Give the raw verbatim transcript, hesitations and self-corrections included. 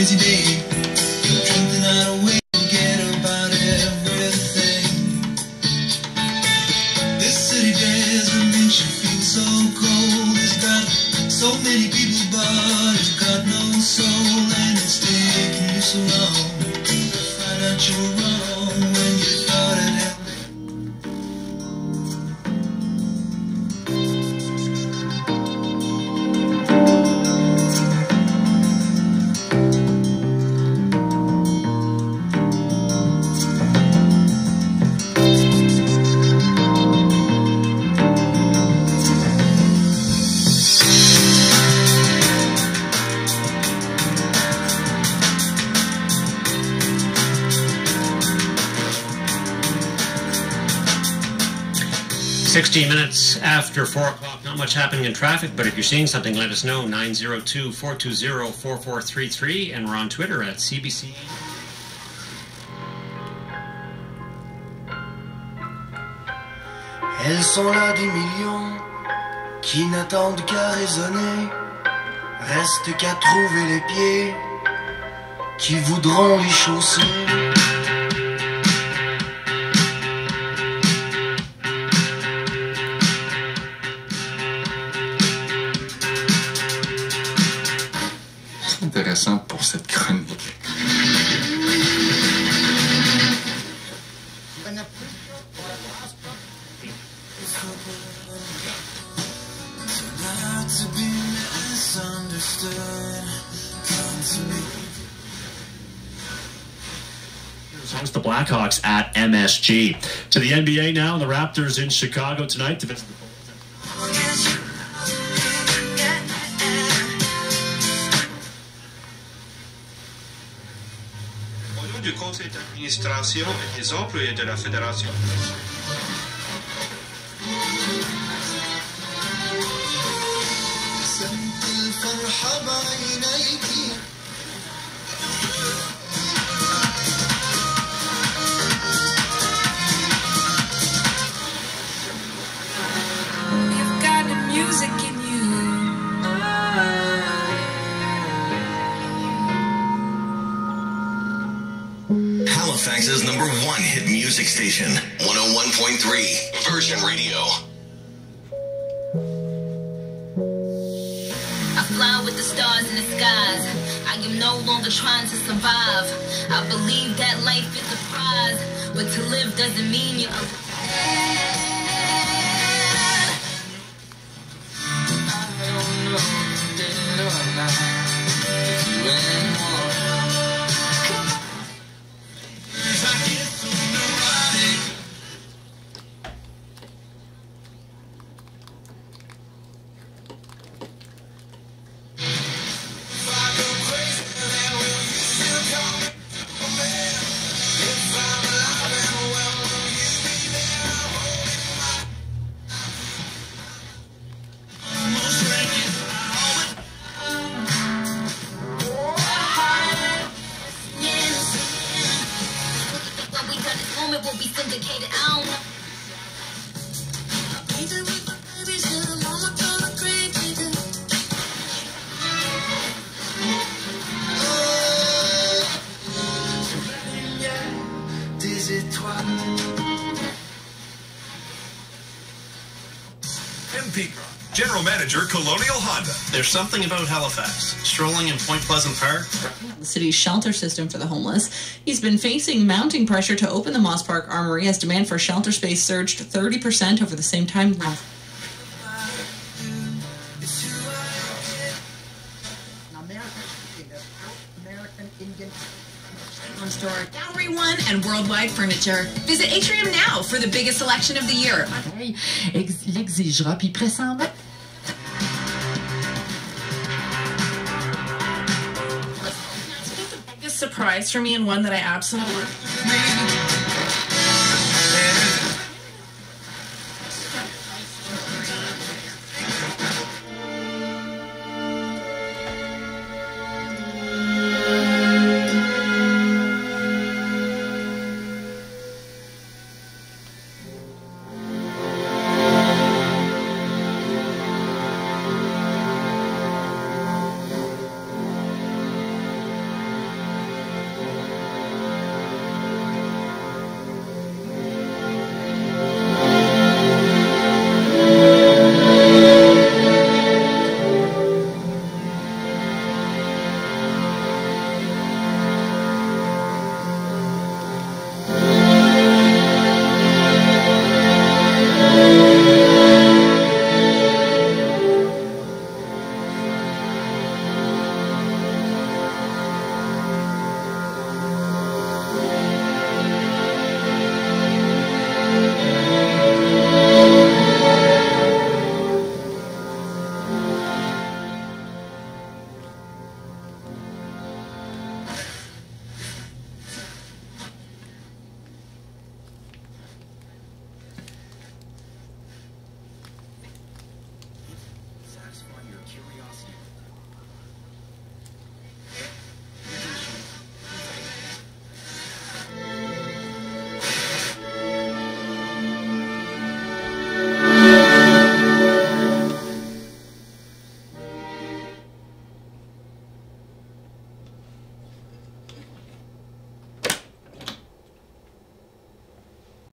crazy day. Drink the night away, forget about everything. This city desert makes you feel so cold. It's got so many people, but it's got no soul. And it's taking you so long to find out you were wrong when you thought it happened. sixteen minutes after four o'clock. Not much happening in traffic, but if you're seeing something, let us know. nine zero two, four two zero, four four three three, and we're on Twitter at C B C. Elles sont là des millions qui n'attendent qu'à raisonner. Reste qu'à trouver les pieds qui voudront les chausser. Intéressant pour cette chronique. Host the Blackhawks at M S G. To the N B A now, the Raptors in Chicago tonight to visit the du conseil d'administration et des employés de la fédération. You've got the music in you. Halifax's number one hit music station, one oh one point three, Virgin Radio. I fly with the stars in the skies. I am no longer trying to survive. I believe that life is a prize, but to live doesn't mean you're alive. I don't know, dead or alive, if you anymore. Will be syndicated. I don't know. M P General Manager, Colonial Honda. There's something about Halifax. Strolling in Point Pleasant Park. The city's shelter system for the homeless. He's been facing mounting pressure to open the Moss Park Armory as demand for shelter space surged thirty percent over the same time last. American Indian store, Gallery One, and Worldwide Furniture. Visit Atrium now for the biggest selection of the year. L'exigera puis pressant. Biggest surprise for me, and one that I absolutely